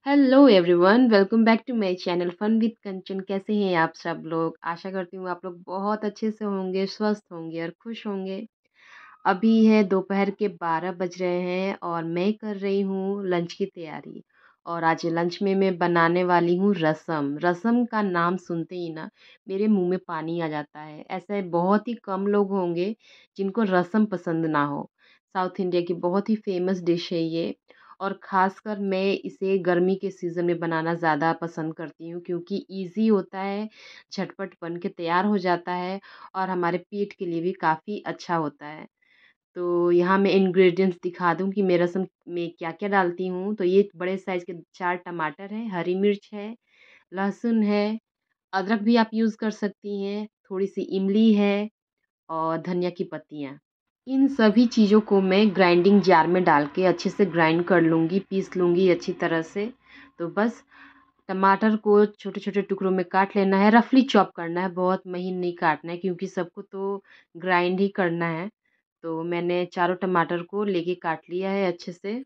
Hello everyone, welcome back to my channel fun with Kanchan. कैसे हैं आप सब लोग? आशा करती हूँ आप लोग बहुत अच्छे से होंगे, स्वस्थ होंगे और खुश होंगे। अभी है दोपहर के 12 बज रहे हैं और मैं कर रही हूँ लंच की तैयारी। और आज लंच में मैं बनाने वाली हूँ रसम। रसम का नाम सुनते ही ना मेरे मुंह में पानी आ जाता है। ऐसे बहुत ही कम लोग होंगे जिनको रसम पसंद ना हो। साउथ इंडिया की बहुत ही फेमस डिश है ये। और ख़ासकर मैं इसे गर्मी के सीज़न में बनाना ज़्यादा पसंद करती हूँ क्योंकि ईज़ी होता है, झटपट बन के तैयार हो जाता है और हमारे पेट के लिए भी काफ़ी अच्छा होता है। तो यहाँ मैं इंग्रेडिएंट्स दिखा दूँ कि मैं रसम में क्या-क्या डालती हूँ। तो ये बड़े साइज़ के 4 टमाटर हैं, हरी मिर्च है, लहसुन है, अदरक भी आप यूज़ कर सकती हैं, थोड़ी-सी इमली है और धनिया की पत्तियाँ। इन सभी चीज़ों को मैं ग्राइंडिंग जार में डाल के अच्छे से ग्राइंड कर लूँगी, पीस लूँगी अच्छी तरह से। तो बस टमाटर को छोटे-छोटे टुकड़ों में काट लेना है, रफली चॉप करना है, बहुत महीन नहीं काटना है क्योंकि सबको तो ग्राइंड ही करना है। तो मैंने चारों टमाटर को लेके काट लिया है अच्छे से।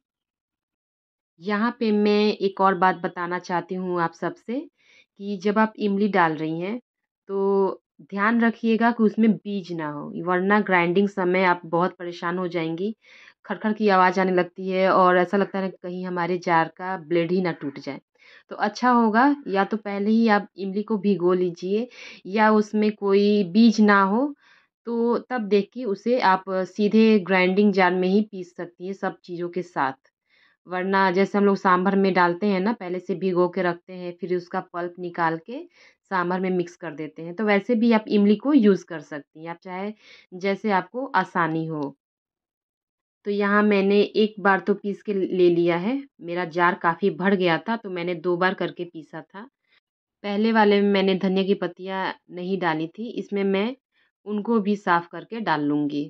यहाँ पे मैं एक और बात बताना चाहती हूँ आप सबसे कि जब आप इमली डाल रही हैं, तो ध्यान रखिएगा कि उसमें बीज ना हो, वरना ग्राइंडिंग समय आप बहुत परेशान हो जाएँगी। खड़-खड़ की आवाज़ आने लगती है और ऐसा लगता है ना कहीं हमारे जार का ब्लेड ही ना टूट जाए। तो अच्छा होगा या तो पहले ही आप इमली को भिगो लीजिए या उसमें कोई बीज ना हो, तो तब देख के उसे आप सीधे ग्राइंडिंग जार में ही पीस सकती हैं सब चीज़ों के साथ। वरना जैसे हम लोग सांभर में डालते हैं ना, पहले से भिगो के रखते हैं, फिर उसका पल्प निकाल के सांभर में मिक्स कर देते हैं। तो वैसे भी आप इमली को यूज़ कर सकती हैं, आप चाहे जैसे आपको आसानी हो। तो यहाँ मैंने एक बार तो पीस के ले लिया है, मेरा जार काफ़ी भर गया था, तो मैंने 2 बार करके पीसा था। पहले वाले में मैंने धनिया की पत्तियाँ नहीं डाली थी, इसमें मैं उनको भी साफ़ करके डाल लूँगी।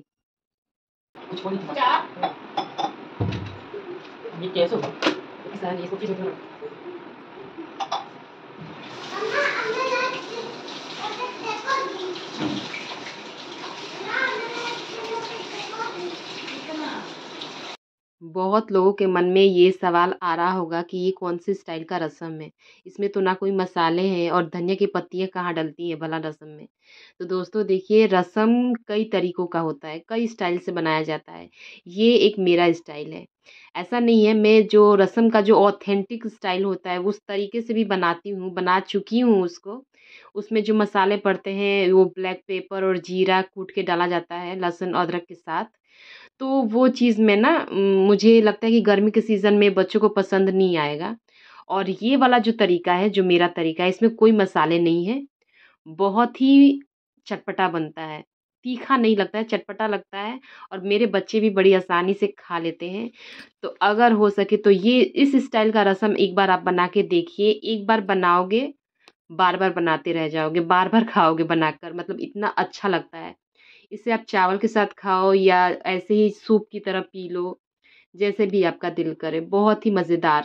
ये कैसे होगा? इसको किस तरह बहुत लोगों के मन में ये सवाल आ रहा होगा कि ये कौन-सी स्टाइल का रसम है? इसमें तो ना कोई मसाले हैं और धनिया की पत्तियाँ कहाँ डलती हैं भला रसम में? तो दोस्तों देखिए रसम कई तरीकों का होता है, कई स्टाइल से बनाया जाता है। ये एक मेरा स्टाइल है। ऐसा नहीं है मैं जो रसम का जो ऑथेंटिक स्टाइल होता है उस तरीके से भी बनाती हूँ, बना चुकी हूँ उसको। उसमें जो मसाले पड़ते हैं वो ब्लैक पेपर और जीरा कूट के डाला जाता है लहसुन अदरक के साथ। तो वो चीज़ में ना मुझे लगता है कि गर्मी के सीज़न में बच्चों को पसंद नहीं आएगा। और ये वाला जो तरीका है, जो मेरा तरीका है, इसमें कोई मसाले नहीं हैं। बहुत ही चटपटा बनता है। तीखा नहीं लगता है, चटपटा लगता है और मेरे बच्चे भी बड़ी आसानी से खा लेते हैं। तो अगर हो सके तो ये इस स्टाइल का रसम एक बार आप बना के देखिए। एक बार बनाओगे, बार-बार बनाते रह जाओगे, बार-बार खाओगे बनाकर मतलब इतना अच्छा लगता है। इसे आप चावल के साथ खाओ या ऐसे ही सूप की तरह पी लो, जैसे भी आपका दिल करे, बहुत ही मज़ेदार।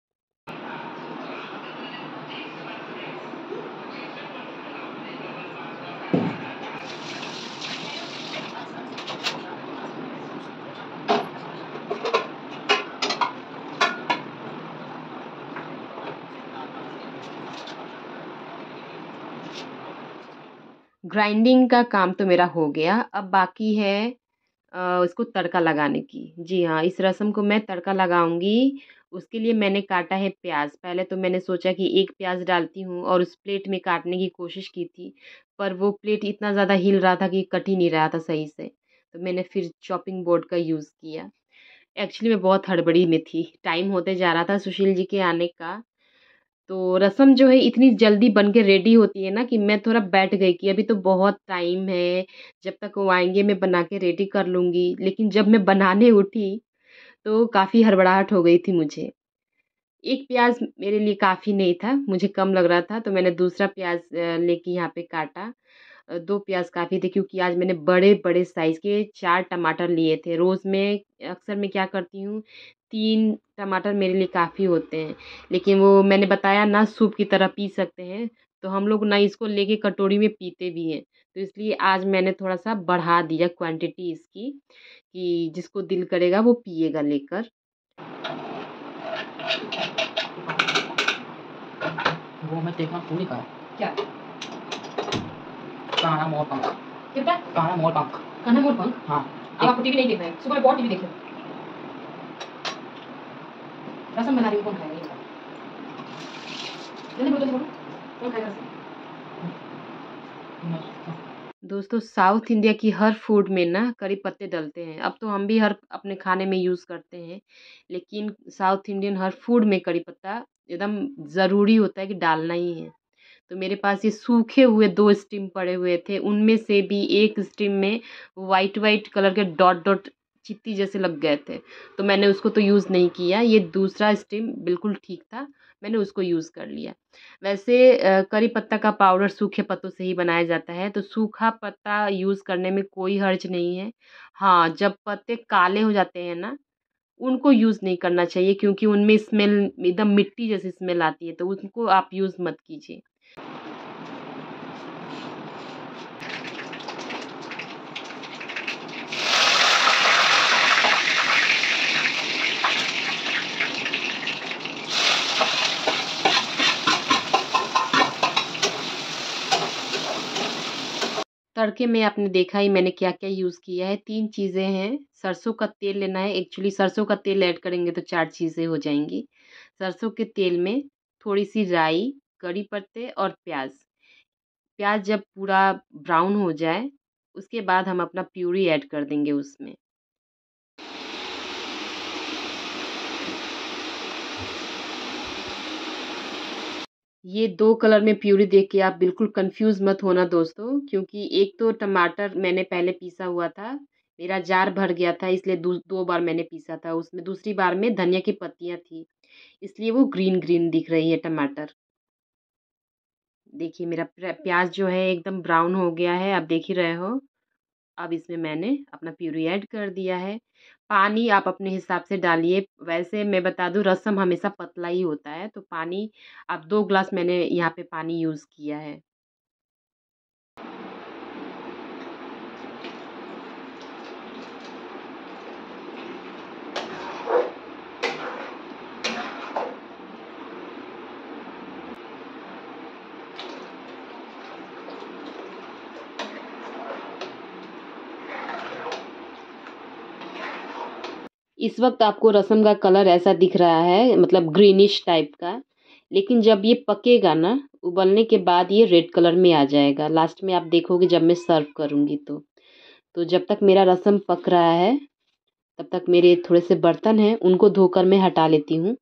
ग्राइंडिंग का काम तो मेरा हो गया, अब बाकी है उसको तड़का लगाने की। जी हाँ, इस रसम को मैं तड़का लगाऊँगी, उसके लिए मैंने काटा है प्याज़। पहले तो मैंने सोचा कि 1 प्याज़ डालती हूँ और उस प्लेट में काटने की कोशिश की थी, पर वो प्लेट इतना ज़्यादा हिल रहा था कि कट ही नहीं रहा था सही से, तो मैंने फिर चॉपिंग बोर्ड का यूज़ किया। एक्चुअली मैं बहुत हड़बड़ी में थी, टाइम होते जा रहा था सुशील जी के आने का। तो रसम जो है इतनी जल्दी बन के रेडी होती है ना कि मैं थोड़ा बैठ गई कि अभी तो बहुत टाइम है, जब तक वो आएँगे मैं बना के रेडी कर लूँगी। लेकिन जब मैं बनाने उठी, तो काफ़ी हड़बड़ाहट हो गई थी मुझे। 1 प्याज़ मेरे लिए काफ़ी नहीं था, मुझे कम लग रहा था तो मैंने दूसरा प्याज़ लेके यहाँ पे काटा। 2 प्याज़ काफ़ी थे क्योंकि आज मैंने बड़े-बड़े साइज़ के 4 टमाटर लिए थे। रोज़ मैं अक्सर मैं क्या करती हूँ 3 टमाटर मेरे लिए काफ़ी होते हैं। लेकिन वो मैंने बताया ना सूप की तरह पी सकते हैं, तो हम लोग ना इसको लेके कटोरी में पीते भी हैं। तो इसलिए आज मैंने थोड़ा-सा बढ़ा दिया क्वांटिटी इसकी, कि जिसको दिल करेगा वो पिएगा लेकर। वो मैं देखना भूल ही गया। क्या? काना मोर पंख। कितना? काना मोर पंख। कान्हा मोर पंख? हाँ। अब आपको टीवी नहीं देखना है, सुबह में बहुत टीवी देखे। रसम बना रही हूँ, कौन खाएगा ये बताओ? जल्दी बोलो, जल्दी बोलो, कौन खाएगा रसम? दोस्तों साउथ इंडिया की हर फूड में ना करी पत्ते डलते हैं। अब तो हम भी हर अपने खाने में यूज़ करते हैं, लेकिन साउथ इंडियन हर फूड में करी पत्ता एकदम ज़रूरी होता है कि डालना ही है। तो मेरे पास ये सूखे हुए 2 स्टिम पड़े हुए थे, उनमें से भी एक स्टिम में वाइट वाइट कलर के डॉट डॉट चित्ती जैसे लग गए थे, तो मैंने उसको तो यूज़ नहीं किया। ये दूसरा स्टिम बिल्कुल ठीक था, मैंने उसको यूज़ कर लिया। वैसे करी पत्ता का पाउडर सूखे पत्तों से ही बनाया जाता है, तो सूखा पत्ता यूज़ करने में कोई हर्ज नहीं है। हाँ, जब पत्ते काले हो जाते हैं ना, उनको यूज़ नहीं करना चाहिए, क्योंकि उनमें स्मेल एकदम मिट्टी जैसी स्मेल आती है, तो उनको आप यूज़ मत कीजिए। तड़के में आपने देखा ही मैंने क्या-क्या यूज़ किया है। 3 चीज़ें हैं, सरसों का तेल लेना है, एक्चुअली सरसों का तेल ऐड करेंगे तो 4 चीज़ें हो जाएँगी। सरसों के तेल में थोड़ी-सी राई, कड़ी पत्ते और प्याज़। प्याज़ जब पूरा ब्राउन हो जाए, उसके बाद हम अपना प्यूरी ऐड कर देंगे उसमें। ये 2 कलर में प्यूरी देख के आप बिल्कुल कन्फ्यूज़ मत होना दोस्तों, क्योंकि एक तो टमाटर मैंने पहले पीसा हुआ था, मेरा जार भर गया था, इसलिए 2 बार मैंने पीसा था। उसमें दूसरी बार में धनिया की पत्तियाँ थी, इसलिए वो ग्रीन-ग्रीन दिख रही है टमाटर। देखिए मेरा प्याज़ जो है एकदम ब्राउन हो गया है, आप देख ही रहे हो। अब इसमें मैंने अपना प्यूरी ऐड कर दिया है। पानी आप अपने हिसाब से डालिए, वैसे मैं बता दूँ रसम हमेशा पतला ही होता है, तो पानी आप 2 ग्लास मैंने यहाँ पे पानी यूज़ किया है। इस वक़्त आपको रसम का कलर ऐसा दिख रहा है, मतलब ग्रीनिश टाइप का, लेकिन जब ये पकेगा ना, उबलने के बाद ये रेड कलर में आ जाएगा। लास्ट में आप देखोगे जब मैं सर्व करूँगी तो। तो जब तक मेरा रसम पक रहा है, तब तक मेरे थोड़े से बर्तन हैं, उनको धोकर मैं हटा लेती हूँ।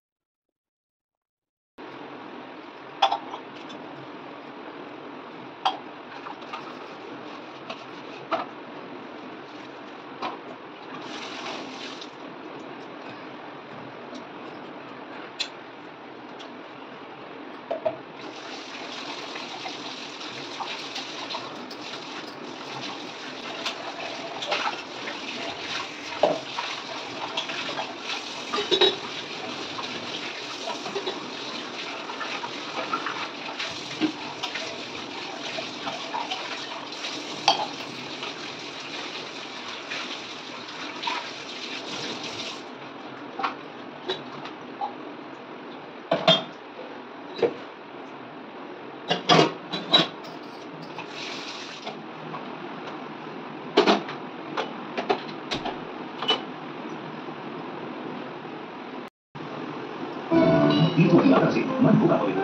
Itu adalah kasih, bukan itu.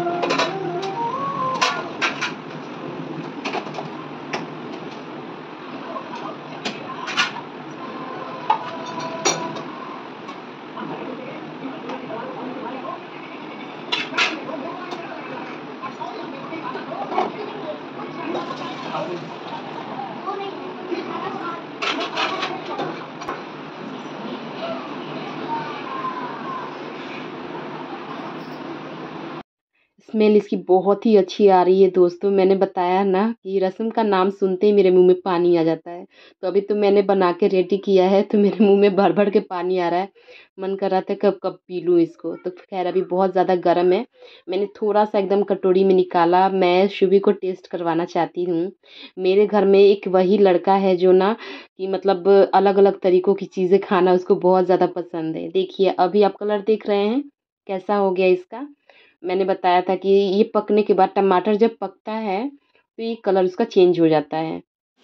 Smell इसकी बहुत ही अच्छी आ रही है दोस्तों। मैंने बताया ना कि रसम का नाम सुनते ही मेरे मुँह में पानी आ जाता है। तो अभी तो मैंने बना के रेडी किया है, तो मेरे मुँह में भर-भर के पानी आ रहा है। मन कर रहा था कब-कब पी लूँ इसको। तो ख़ैर अभी बहुत ज़्यादा गर्म है। मैंने थोड़ा-सा एकदम कटोरी में निकाला। मैं शुभी को टेस्ट करवाना चाहती हूँ। मेरे घर में एक वही लड़का है जो ना कि मतलब अलग-अलग तरीकों की चीज़ें खाना उसको बहुत ज़्यादा पसंद है। देखिए अभी आप कलर देख रहे हैं, कैसा हो गया इसका। मैंने बताया था कि ये पकने के बाद टमाटर जब पकता है तो ये कलर उसका चेंज हो जाता है।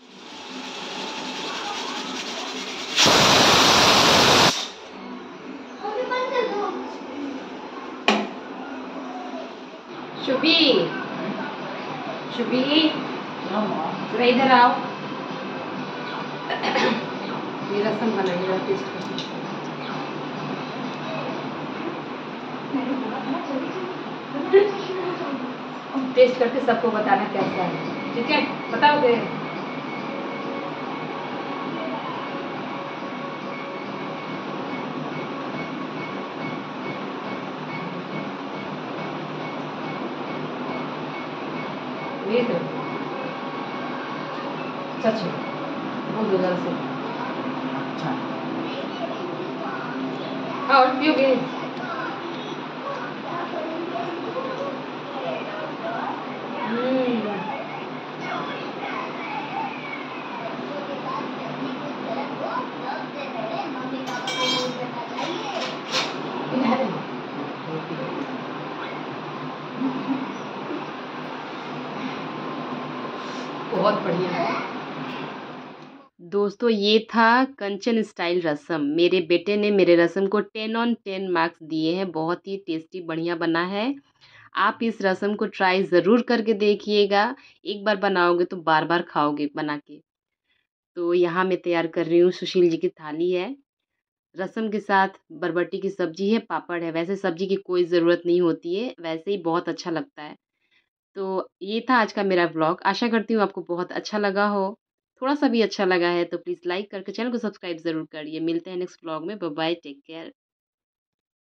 शुभी, शुभी जरा इधर आओ। ये रसम बनाइए, टेस्ट करो। टेस्ट करके सबको बताना कैसा है, ठीक है? बताओगे? ये तो सच है, बोल दो जरा से। अच्छा, और पियोगे? बहुत बढ़िया। दोस्तों ये था कंचन स्टाइल रसम। मेरे बेटे ने मेरे रसम को 10 ऑन 10 मार्क्स दिए हैं। बहुत ही टेस्टी बढ़िया बना है। आप इस रसम को ट्राई ज़रूर करके देखिएगा। एक बार बनाओगे तो बार बार खाओगे बना के। तो यहाँ मैं तैयार कर रही हूँ, सुशील जी की थाली है। रसम के साथ बरबटी की सब्जी है, पापड़ है। वैसे सब्जी की कोई ज़रूरत नहीं होती है, वैसे ही बहुत अच्छा लगता है। तो ये था आज का मेरा व्लॉग। आशा करती हूँ आपको बहुत अच्छा लगा हो। थोड़ा सा भी अच्छा लगा है तो प्लीज़ लाइक करके चैनल को सब्सक्राइब ज़रूर करिए। मिलते हैं नेक्स्ट व्लॉग में। Bye bye, take care.